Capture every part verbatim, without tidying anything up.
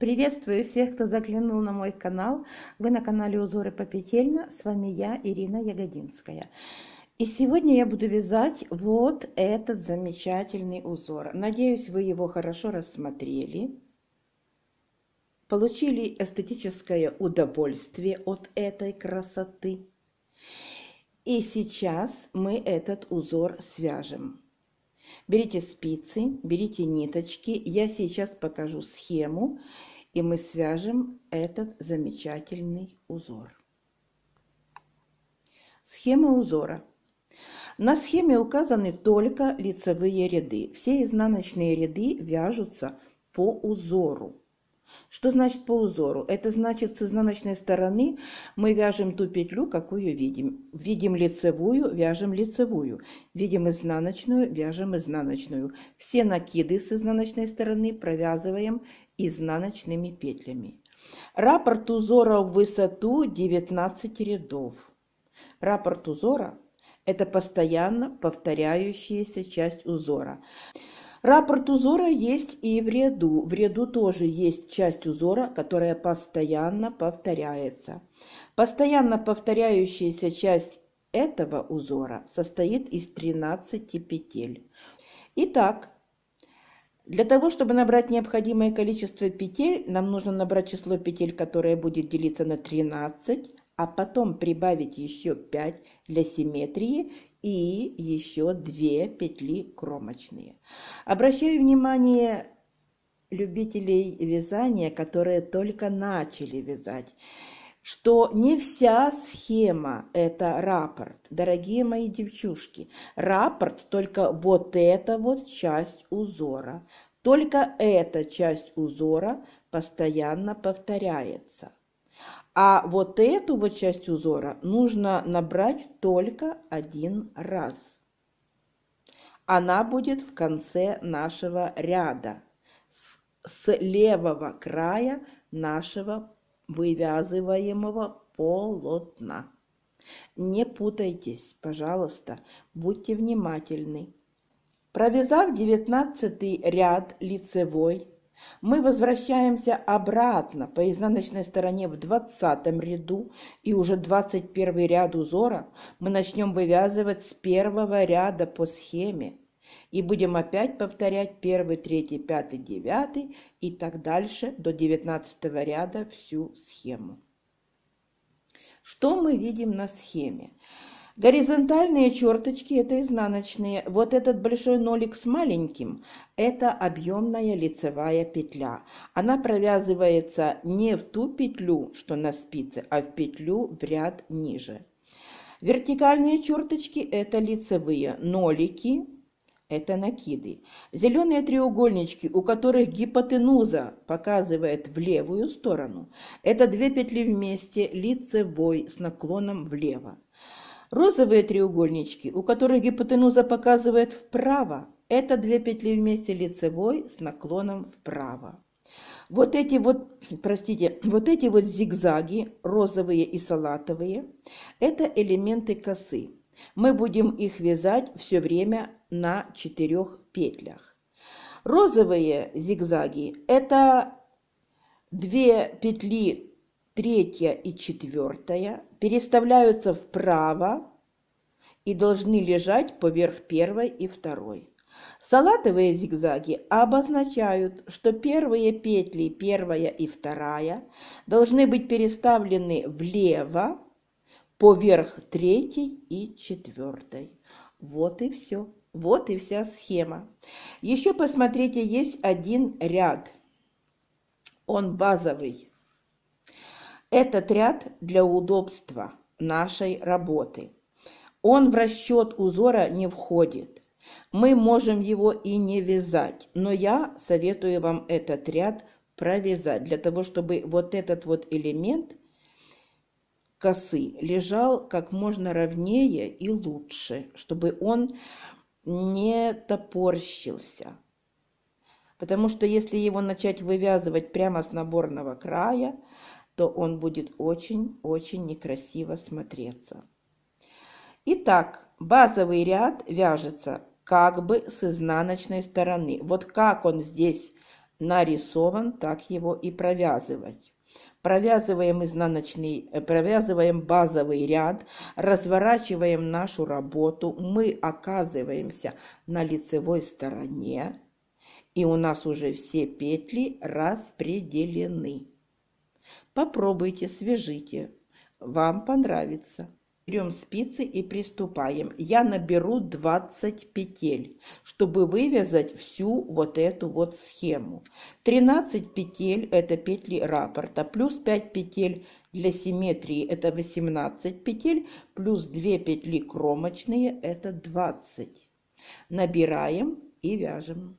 Приветствую всех, кто заглянул на мой канал. Вы на канале Узоры Попетельна. С вами я, Ирина Ягодинская. И сегодня я буду вязать вот этот замечательный узор. Надеюсь, вы его хорошо рассмотрели, получили эстетическое удовольствие от этой красоты. И сейчас мы этот узор свяжем. Берите спицы, берите ниточки. Я сейчас покажу схему, и мы свяжем этот замечательный узор. Схема узора. На схеме указаны только лицевые ряды. Все изнаночные ряды вяжутся по узору. Что значит по узору? Это значит, с изнаночной стороны мы вяжем ту петлю, какую видим. Видим лицевую, вяжем лицевую. Видим изнаночную, вяжем изнаночную. Все накиды с изнаночной стороны провязываем изнаночными петлями. Раппорт узора в высоту девятнадцать рядов. Раппорт узора – это постоянно повторяющаяся часть узора. Раппорт узора есть и в ряду. В ряду тоже есть часть узора, которая постоянно повторяется. Постоянно повторяющаяся часть этого узора состоит из тринадцати петель. Итак, для того, чтобы набрать необходимое количество петель, нам нужно набрать число петель, которое будет делиться на тринадцать, а потом прибавить еще пять для симметрии и еще две петли кромочные. Обращаю внимание любителей вязания, которые только начали вязать, что не вся схема – это раппорт. Дорогие мои девчушки, раппорт только вот эта вот часть узора. Только эта часть узора постоянно повторяется. А вот эту вот часть узора нужно набрать только один раз. Она будет в конце нашего ряда, с левого края нашего вывязываемого полотна. Не путайтесь, пожалуйста, будьте внимательны. Провязав девятнадцатый ряд лицевой, мы возвращаемся обратно по изнаночной стороне в двадцатом ряду, и уже двадцать первый ряд узора мы начнем вывязывать с первого ряда по схеме. И будем опять повторять первый, третий, пятый, девятый и так дальше до девятнадцатого ряда всю схему. Что мы видим на схеме? Горизонтальные черточки – это изнаночные. Вот этот большой нолик с маленьким – это объемная лицевая петля. Она провязывается не в ту петлю, что на спице, а в петлю в ряд ниже. Вертикальные черточки – это лицевые. Нолики – это накиды. Зеленые треугольнички, у которых гипотенуза показывает в левую сторону – это две петли вместе, лицевой с наклоном влево. Розовые треугольнички, у которых гипотенуза показывает вправо, это две петли вместе лицевой с наклоном вправо. Вот эти вот, простите, вот эти вот зигзаги, розовые и салатовые, это элементы косы. Мы будем их вязать все время на четырех петлях. Розовые зигзаги – это две петли, третья и четвертая, переставляются вправо и должны лежать поверх первой и второй. Салатовые зигзаги обозначают, что первые петли, первая и вторая, должны быть переставлены влево поверх третьей и четвертой. Вот и все. Вот и вся схема. Еще посмотрите, есть один ряд. Он базовый. Этот ряд для удобства нашей работы. Он в расчет узора не входит. Мы можем его и не вязать, но я советую вам этот ряд провязать, для того, чтобы вот этот вот элемент косы лежал как можно ровнее и лучше, чтобы он не топорщился. Потому что если его начать вывязывать прямо с наборного края, то он будет очень-очень некрасиво смотреться. Итак, базовый ряд вяжется как бы с изнаночной стороны. Вот как он здесь нарисован, так его и провязывать. Провязываем изнаночный, провязываем базовый ряд, разворачиваем нашу работу, мы оказываемся на лицевой стороне, и у нас уже все петли распределены. Попробуйте, свяжите, вам понравится. Берем спицы и приступаем. Я наберу двадцать петель, чтобы вывязать всю вот эту вот схему. тринадцать петель – это петли раппорта, плюс пять петель для симметрии – это восемнадцать петель, плюс две петли кромочные – это двадцать. Набираем и вяжем.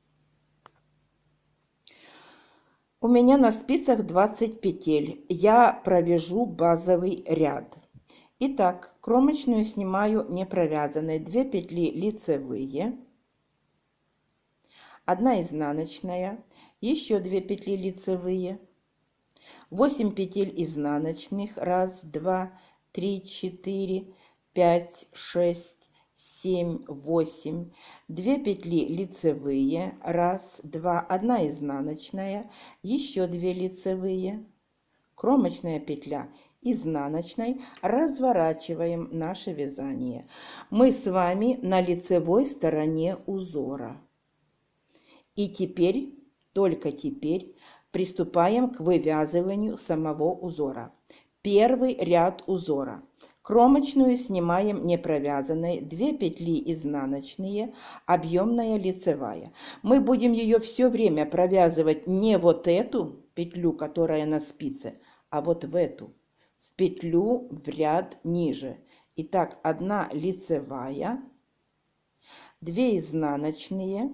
У меня на спицах двадцать петель. Я провяжу базовый ряд. Итак, кромочную снимаю не провязанной, две петли лицевые, одна изнаночная, еще две петли лицевые, восемь петель изнаночных, раз, два, три, четыре, пять, шесть, семь, восемь, две петли лицевые, раз, два, одна изнаночная, еще две лицевые, кромочная петля изнаночной, разворачиваем наше вязание. Мы с вами на лицевой стороне узора. И теперь, только теперь, приступаем к вывязыванию самого узора. Первый ряд узора. Кромочную снимаем не провязанной, две петли изнаночные, объемная лицевая. Мы будем ее все время провязывать не вот эту петлю, которая на спице, а вот в эту. Петлю в ряд ниже. Итак, одна лицевая, две изнаночные,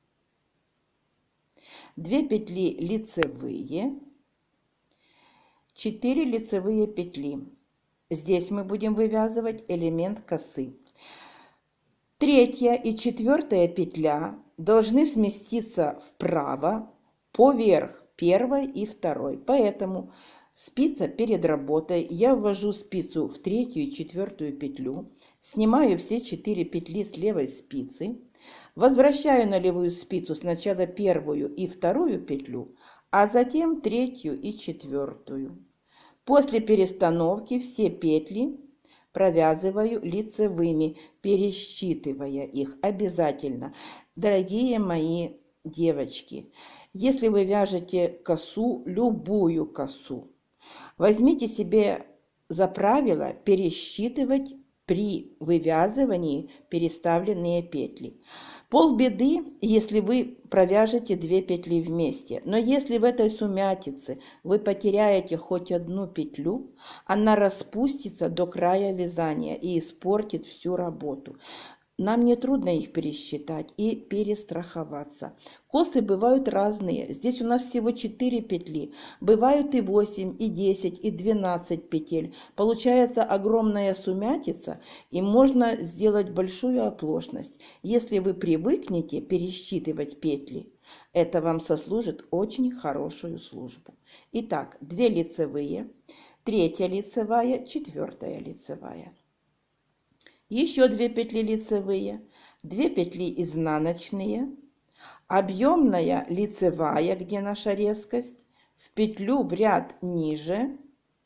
две петли лицевые, четыре лицевые петли. Здесь мы будем вывязывать элемент косы. Третья и четвертая петля должны сместиться вправо поверх первой и второй. Поэтому спица перед работой, я ввожу спицу в третью и четвертую петлю, снимаю все четыре петли с левой спицы, возвращаю на левую спицу сначала первую и вторую петлю, а затем третью и четвертую. После перестановки все петли провязываю лицевыми, пересчитывая их обязательно. Дорогие мои девочки, если вы вяжете косу, любую косу, возьмите себе за правило пересчитывать при вывязывании переставленные петли. Полбеды, если вы провяжете две петли вместе, но если в этой сумятице вы потеряете хоть одну петлю, она распустится до края вязания и испортит всю работу. Нам не трудно их пересчитать и перестраховаться. Косы бывают разные. Здесь у нас всего четыре петли. Бывают и восемь, и десять, и двенадцать петель. Получается огромная сумятица, и можно сделать большую оплошность. Если вы привыкнете пересчитывать петли, это вам сослужит очень хорошую службу. Итак, две лицевые, третья лицевая, четвертая лицевая. Еще две петли лицевые, две петли изнаночные, объемная лицевая, где наша резкость, в петлю в ряд ниже.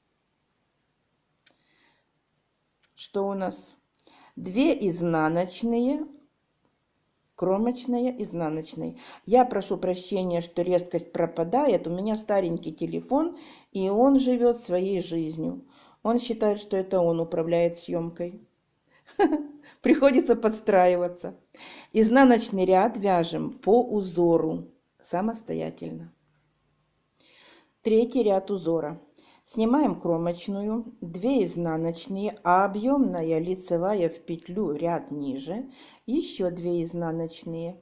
Что у нас? две изнаночные, кромочная, изнаночная. Я прошу прощения, что резкость пропадает. У меня старенький телефон, и он живет своей жизнью. Он считает, что это он управляет съемкой. Приходится подстраиваться. Изнаночный ряд вяжем по узору самостоятельно. Третий ряд узора. Снимаем кромочную, две изнаночные, а объемная лицевая в петлю ряд ниже, еще две изнаночные,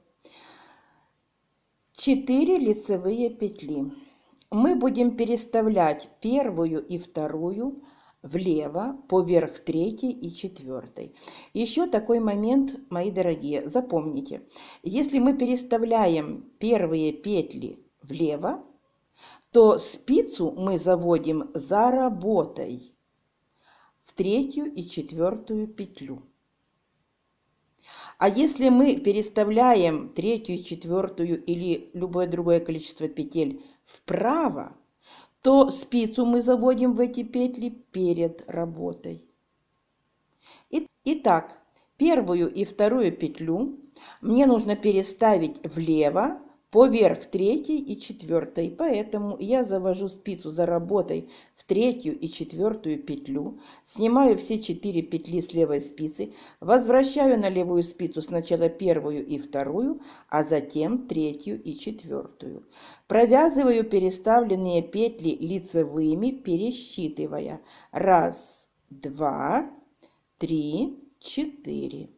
четыре лицевые петли. Мы будем переставлять первую и вторую влево поверх третьей и четвертой. Еще такой момент, мои дорогие, запомните. Если мы переставляем первые петли влево, то спицу мы заводим за работой в третью и четвертую петлю. А если мы переставляем третью, четвертую или любое другое количество петель вправо, то спицу мы заводим в эти петли перед работой. Итак, первую и вторую петлю мне нужно переставить влево поверх третьей и четвертой, поэтому я завожу спицу за работой в третью и четвертую петлю, снимаю все четыре петли с левой спицы, возвращаю на левую спицу сначала первую и вторую, а затем третью и четвертую. Провязываю переставленные петли лицевыми, пересчитывая. Раз, два, три, четыре.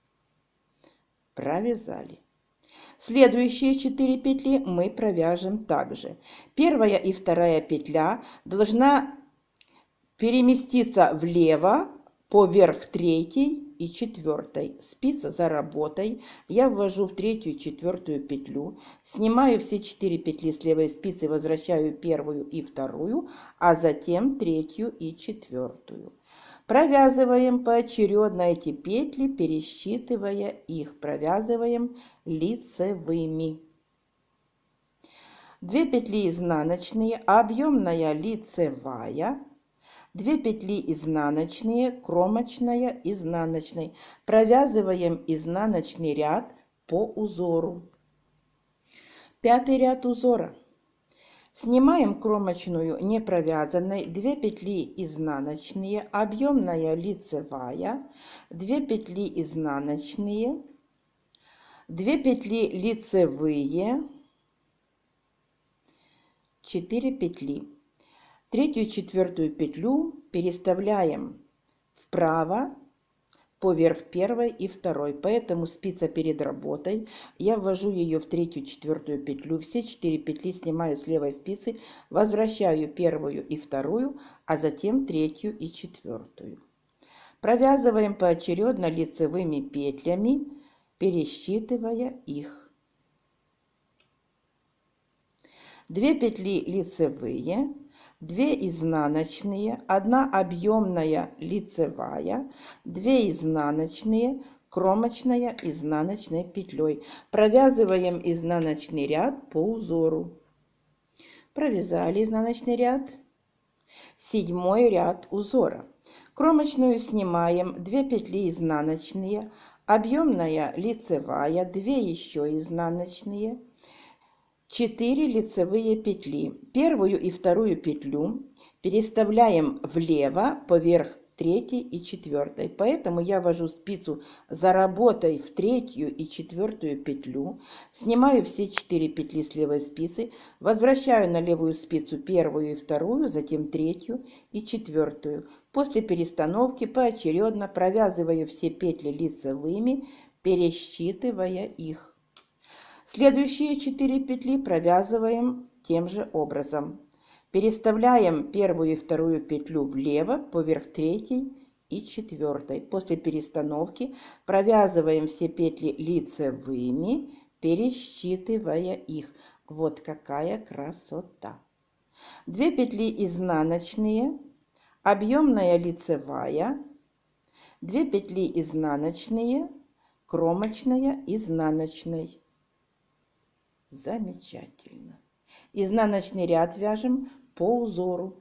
Провязали. Следующие четыре петли мы провяжем также. Первая и вторая петля должна переместиться влево поверх третьей и четвертой. Спица за работой. Я ввожу в третью и четвертую петлю, снимаю все четыре петли с левой спицы, возвращаю первую и вторую, а затем третью и четвертую. Провязываем поочередно эти петли, пересчитывая их. Провязываем лицевыми. две петли изнаночные, объемная лицевая, две петли изнаночные, кромочная, изнаночной. Провязываем изнаночный ряд по узору. Пятый ряд узора. Снимаем кромочную не провязанной, две петли изнаночные, объемная лицевая, две петли изнаночные, две петли лицевые, четыре петли. Третью и четвертую петлю переставляем вправо поверх первой и второй, поэтому спица перед работой, я ввожу ее в третью, четвертую петлю, все четыре петли снимаю с левой спицы, возвращаю первую и вторую, а затем третью и четвертую. Провязываем поочередно лицевыми петлями, пересчитывая их. две петли лицевые, две изнаночные, одна объемная лицевая, две изнаночные, кромочная, изнаночной петлей. Провязываем изнаночный ряд по узору. Провязали изнаночный ряд. Седьмой ряд узора. Кромочную снимаем, две петли изнаночные, объемная лицевая, две еще изнаночные, четыре лицевые петли. Первую и вторую петлю переставляем влево поверх третьей и четвертой. Поэтому я ввожу спицу за работой в третью и четвертую петлю, снимаю все четыре петли с левой спицы, возвращаю на левую спицу первую и вторую, затем третью и четвертую. После перестановки поочередно провязываю все петли лицевыми, пересчитывая их. Следующие четыре петли провязываем тем же образом. Переставляем первую и вторую петлю влево поверх третьей и четвертой. После перестановки провязываем все петли лицевыми, пересчитывая их. Вот какая красота! две петли изнаночные, объемная лицевая, две петли изнаночные, кромочная, изнаночной. Замечательно. Изнаночный ряд вяжем по узору.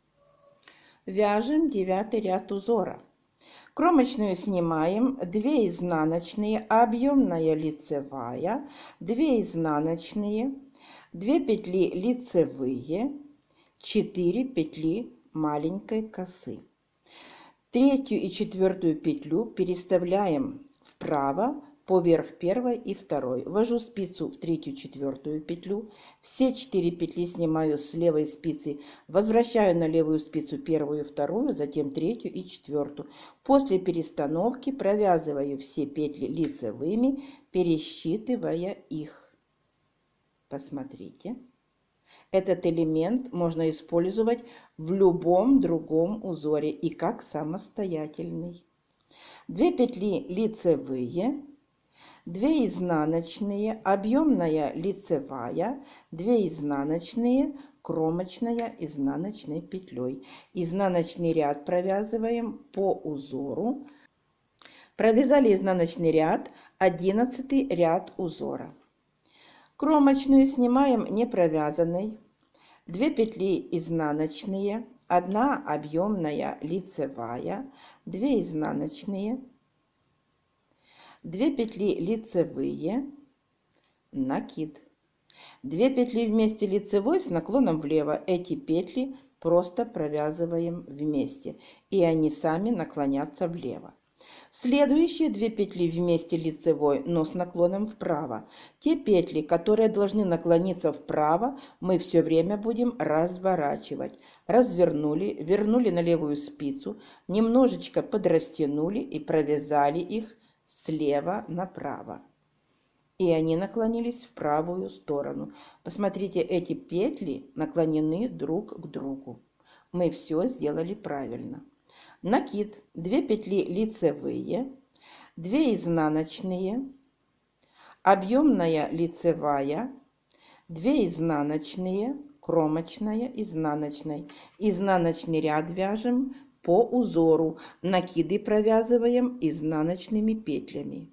Вяжем девятый ряд узора. Кромочную снимаем, две изнаночные, объемная лицевая, две изнаночные, две петли лицевые, четыре петли маленькой косы. Третью и четвертую петлю переставляем вправо поверх первой и второй. Ввожу спицу в третью, четвертую петлю. Все четыре петли снимаю с левой спицы, возвращаю на левую спицу первую, вторую, затем третью и четвертую. После перестановки провязываю все петли лицевыми, пересчитывая их. Посмотрите. Этот элемент можно использовать в любом другом узоре и как самостоятельный. две петли лицевые, две изнаночные, объемная лицевая, две изнаночные, кромочная, изнаночной петлей. Изнаночный ряд провязываем по узору. Провязали изнаночный ряд, одиннадцатый ряд узора. Кромочную снимаем не провязанной, две петли изнаночные, одна объемная лицевая, две изнаночные, две петли лицевые, накид. две петли вместе лицевой с наклоном влево. Эти петли просто провязываем вместе, и они сами наклонятся влево. Следующие две петли вместе лицевой, но с наклоном вправо. Те петли, которые должны наклониться вправо, мы все время будем разворачивать. Развернули, вернули на левую спицу, немножечко подрастянули и провязали их слева направо. И они наклонились в правую сторону. Посмотрите, эти петли наклонены друг к другу. Мы все сделали правильно. Накид. две петли лицевые, две изнаночные, объемная лицевая, две изнаночные, кромочная, изнаночной. Изнаночный ряд вяжем по узору. Накиды провязываем изнаночными петлями.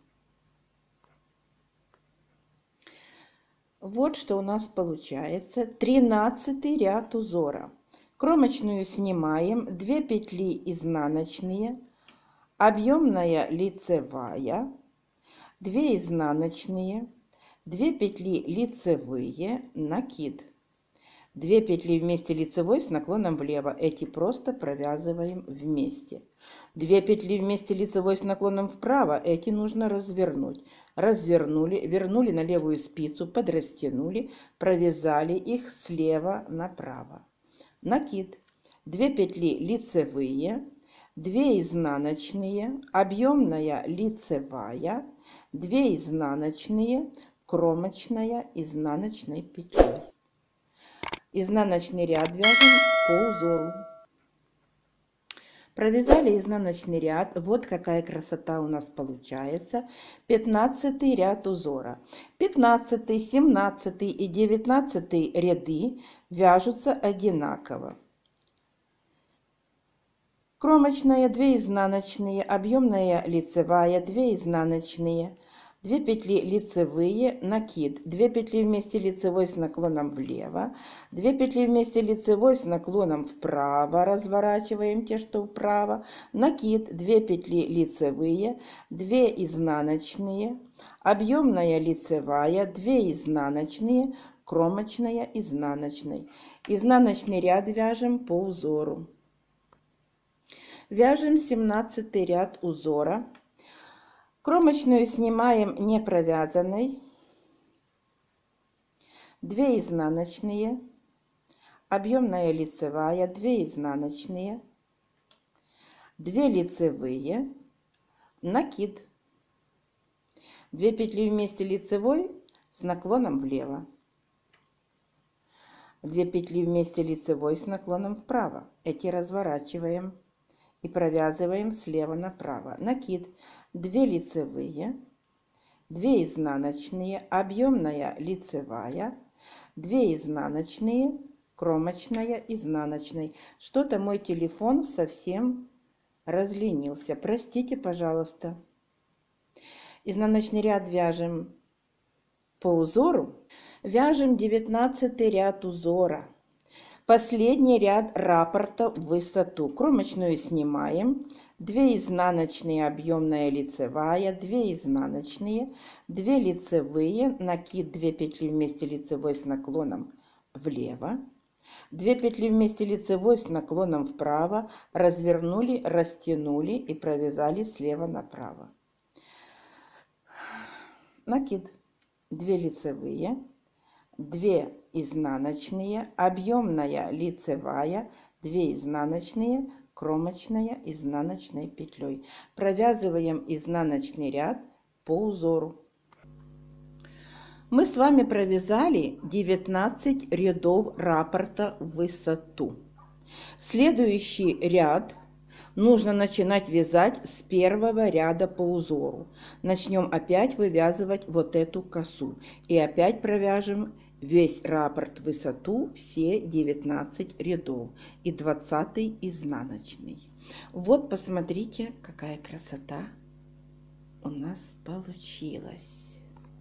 Вот что у нас получается. тринадцатый ряд узора. Кромочную снимаем, две петли изнаночные, объемная лицевая, две изнаночные, две петли лицевые, накид. две петли вместе лицевой с наклоном влево. Эти просто провязываем вместе. две петли вместе лицевой с наклоном вправо. Эти нужно развернуть. Развернули, вернули на левую спицу, подрастянули, провязали их слева направо. Накид. две петли лицевые, две изнаночные, объемная лицевая, две изнаночные, кромочная, изнаночной петлей. Изнаночный ряд вяжем по узору. Провязали изнаночный ряд. Вот какая красота у нас получается. пятнадцатый ряд узора. пятнадцатый, семнадцатый и девятнадцатый ряды вяжутся одинаково. Кромочная, две изнаночные, объемная лицевая, две изнаночные, две петли лицевые, накид, две петли вместе лицевой с наклоном влево, две петли вместе лицевой с наклоном вправо, разворачиваем те, что вправо, накид, две петли лицевые, две изнаночные, объемная лицевая, две изнаночные, кромочная, изнаночной. Изнаночный ряд вяжем по узору. Вяжем семнадцатый ряд узора. Кромочную снимаем не провязанной, две изнаночные, объемная лицевая, две изнаночные, две лицевые, накид, две петли вместе лицевой с наклоном влево, две петли вместе лицевой с наклоном вправо. Эти разворачиваем и провязываем слева направо. Накид. две лицевые, две изнаночные, объемная лицевая, две изнаночные, кромочная, изнаночной. Что-то мой телефон совсем разленился. Простите, пожалуйста. Изнаночный ряд вяжем по узору. Вяжем девятнадцатый ряд узора. Последний ряд раппорта в высоту. Кромочную снимаем. две изнаночные, объемная лицевая, две изнаночные, две лицевые, накид, две петли вместе лицевой с наклоном влево, две петли вместе лицевой с наклоном вправо, развернули, растянули и провязали слева направо. Накид, две лицевые, две изнаночные, объемная лицевая, две изнаночные, кромочная, изнаночной петлей. Провязываем изнаночный ряд по узору. Мы с вами провязали девятнадцать рядов раппорта в высоту. Следующий ряд нужно начинать вязать с первого ряда по узору. Начнем опять вывязывать вот эту косу. И опять провяжем весь раппорт в высоту, все девятнадцать рядов и двадцатый изнаночный. Вот посмотрите, какая красота. у нас получилось.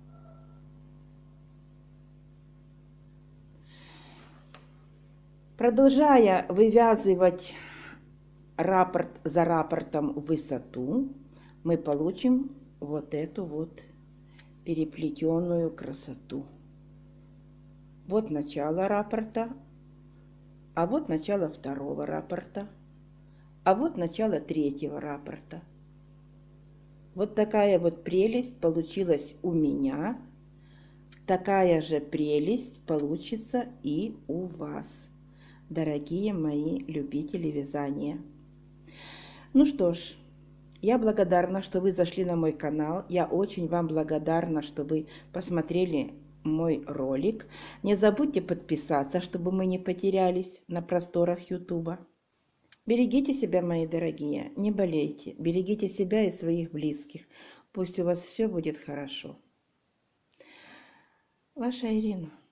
Продолжая вывязывать раппорт за раппортом в высоту, мы получим вот эту вот переплетенную красоту. Вот начало раппорта, а вот начало второго раппорта, а вот начало третьего раппорта. Вот такая вот прелесть получилась у меня. Такая же прелесть получится и у вас, дорогие мои любители вязания. Ну что ж, я благодарна, что вы зашли на мой канал. Я очень вам благодарна, что вы посмотрели мой ролик. Не забудьте подписаться, чтобы мы не потерялись на просторах ютуба. Берегите себя, мои дорогие, не болейте. Берегите себя и своих близких. Пусть у вас все будет хорошо. Ваша Ирина.